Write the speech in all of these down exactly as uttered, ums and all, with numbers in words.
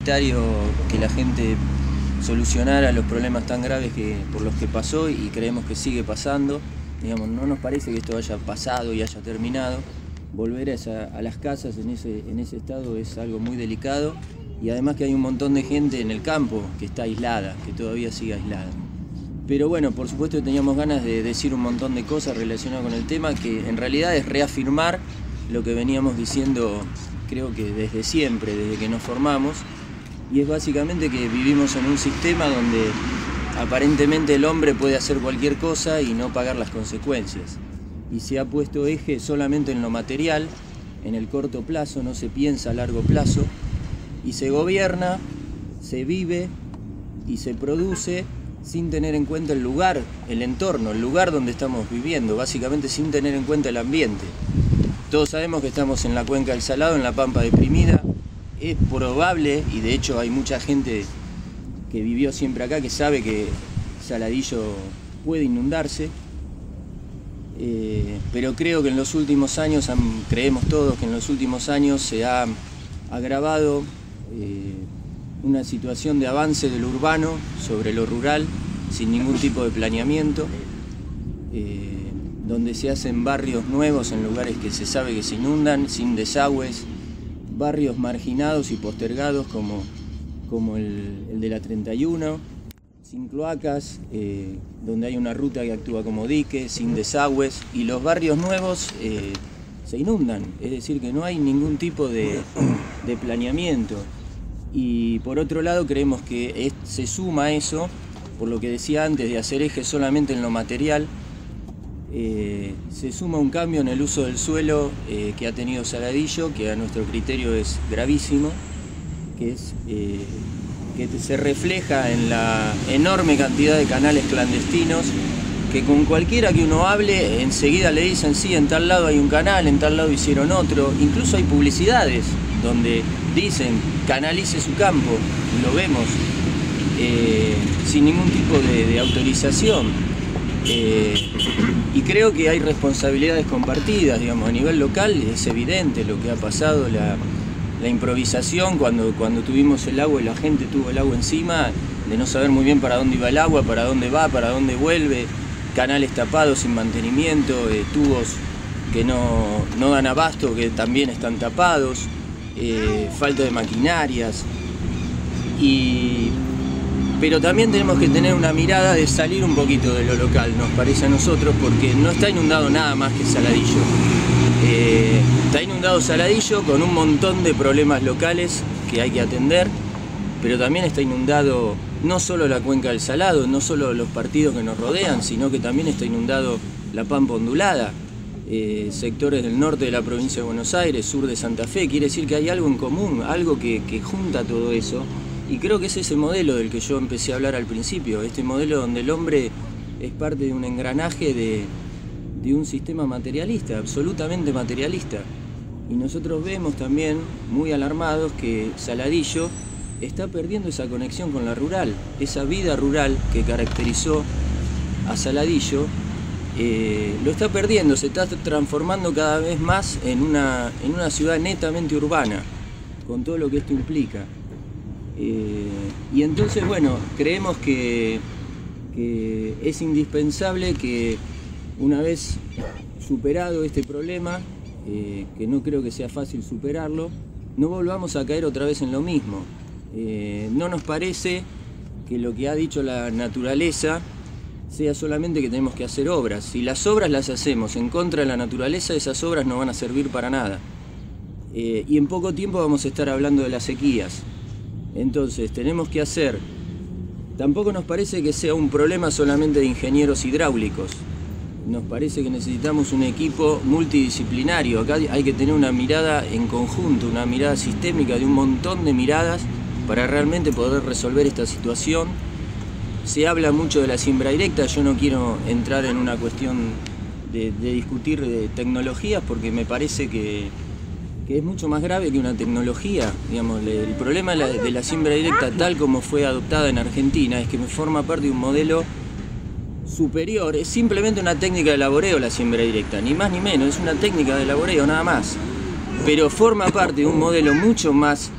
prioritario que la gente solucionara los problemas tan graves que, por los que pasó, y creemos que sigue pasando. Digamos, no nos parece que esto haya pasado y haya terminado. Volver a, esa, a las casas en ese, en ese estado es algo muy delicado, y además que hay un montón de gente en el campo que está aislada, que todavía sigue aislada. Pero bueno, por supuesto teníamos ganas de decir un montón de cosas relacionadas con el tema, que en realidad es reafirmar lo que veníamos diciendo, creo que desde siempre, desde que nos formamos, y es básicamente que vivimos en un sistema donde aparentemente el hombre puede hacer cualquier cosa y no pagar las consecuencias. Y se ha puesto eje solamente en lo material, en el corto plazo, no se piensa a largo plazo, y se gobierna, se vive y se produce sin tener en cuenta el lugar, el entorno, el lugar donde estamos viviendo, básicamente sin tener en cuenta el ambiente. Todos sabemos que estamos en la cuenca del Salado, en la pampa deprimida. Es probable, y de hecho hay mucha gente que vivió siempre acá que sabe que Saladillo puede inundarse, eh, pero creo que en los últimos años, creemos todos que en los últimos años se ha agravado eh, una situación de avance de lo urbano sobre lo rural, sin ningún tipo de planeamiento, eh, donde se hacen barrios nuevos en lugares que se sabe que se inundan, sin desagües, barrios marginados y postergados como, como el, el de la treinta y uno, sin cloacas, eh, donde hay una ruta que actúa como dique, sin desagües, y los barrios nuevos eh, se inundan, es decir, que no hay ningún tipo de, de planeamiento. Y por otro lado creemos que es, se suma a eso, por lo que decía antes, de hacer eje solamente en lo material, eh, se suma un cambio en el uso del suelo eh, que ha tenido Saladillo, que a nuestro criterio es gravísimo, que, es, eh, que se refleja en la enorme cantidad de canales clandestinos, que con cualquiera que uno hable, enseguida le dicen, sí, en tal lado hay un canal, en tal lado hicieron otro, incluso hay publicidades donde dicen, canalice su campo, lo vemos, eh, sin ningún tipo de, de autorización. Eh, y creo que hay responsabilidades compartidas, digamos, a nivel local es evidente lo que ha pasado, la, la improvisación cuando, cuando tuvimos el agua y la gente tuvo el agua encima, de no saber muy bien para dónde iba el agua, para dónde va, para dónde vuelve, canales tapados sin mantenimiento, eh, tubos que no, no dan abasto, que también están tapados, eh, falta de maquinarias, y... pero también tenemos que tener una mirada de salir un poquito de lo local, nos parece a nosotros, porque no está inundado nada más que Saladillo. Eh, está inundado Saladillo con un montón de problemas locales que hay que atender, pero también está inundado no solo la cuenca del Salado, no solo los partidos que nos rodean, sino que también está inundado la pampa ondulada, eh, sectores del norte de la provincia de Buenos Aires, sur de Santa Fe. Quiere decir que hay algo en común, algo que, que junta todo eso. Y creo que es ese modelo del que yo empecé a hablar al principio, este modelo donde el hombre es parte de un engranaje de, de un sistema materialista, absolutamente materialista. Y nosotros vemos también, muy alarmados, que Saladillo está perdiendo esa conexión con la rural, esa vida rural que caracterizó a Saladillo, eh, lo está perdiendo, se está transformando cada vez más en una, en una ciudad netamente urbana, con todo lo que esto implica. Eh, y entonces, bueno, creemos que, que es indispensable que una vez superado este problema, eh, que no creo que sea fácil superarlo, no volvamos a caer otra vez en lo mismo. Eh, no nos parece que lo que ha dicho la naturaleza sea solamente que tenemos que hacer obras. Si las obras las hacemos en contra de la naturaleza, esas obras no van a servir para nada. Eh, y en poco tiempo vamos a estar hablando de las sequías. Entonces tenemos que hacer, tampoco nos parece que sea un problema solamente de ingenieros hidráulicos, nos parece que necesitamos un equipo multidisciplinario. Acá hay que tener una mirada en conjunto, una mirada sistémica de un montón de miradas para realmente poder resolver esta situación. Se habla mucho de la siembra directa, yo no quiero entrar en una cuestión de, de discutir de tecnologías, porque me parece que que es mucho más grave que una tecnología. Digamos, el problema de la, de la siembra directa tal como fue adoptada en Argentina es que forma parte de un modelo superior, es simplemente una técnica de laboreo la siembra directa, ni más ni menos, es una técnica de laboreo nada más, pero forma parte de un modelo mucho más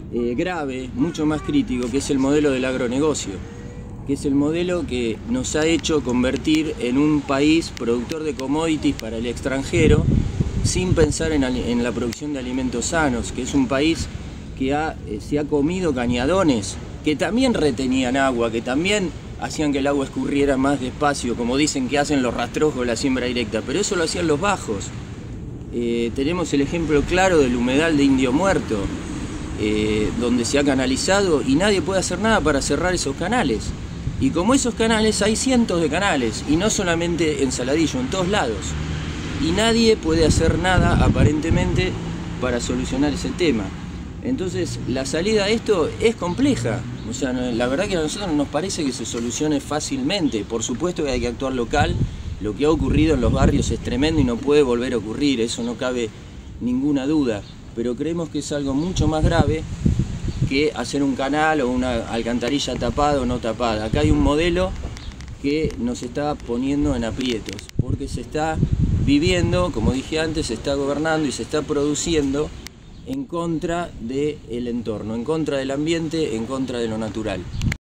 eh, grave, mucho más crítico, que es el modelo del agronegocio, que es el modelo que nos ha hecho convertir en un país productor de commodities para el extranjero, sin pensar en, en la producción de alimentos sanos, que es un país que ha, eh, se ha comido cañadones, que también retenían agua, que también hacían que el agua escurriera más despacio, como dicen que hacen los rastrojos de la siembra directa, pero eso lo hacían los bajos. Eh, tenemos el ejemplo claro del humedal de Indio Muerto, eh, donde se ha canalizado y nadie puede hacer nada para cerrar esos canales. Y como esos canales, hay cientos de canales, y no solamente en Saladillo, en todos lados. Y nadie puede hacer nada, aparentemente, para solucionar ese tema. Entonces, la salida a esto es compleja. O sea, la verdad que a nosotros nos parece que se solucione fácilmente. Por supuesto que hay que actuar local. Lo que ha ocurrido en los barrios es tremendo y no puede volver a ocurrir, eso no cabe ninguna duda. Pero creemos que es algo mucho más grave que hacer un canal o una alcantarilla tapada o no tapada. Acá hay un modelo que nos está poniendo en aprietos, porque se está viviendo, como dije antes, se está gobernando y se está produciendo en contra del entorno, en contra del ambiente, en contra de lo natural.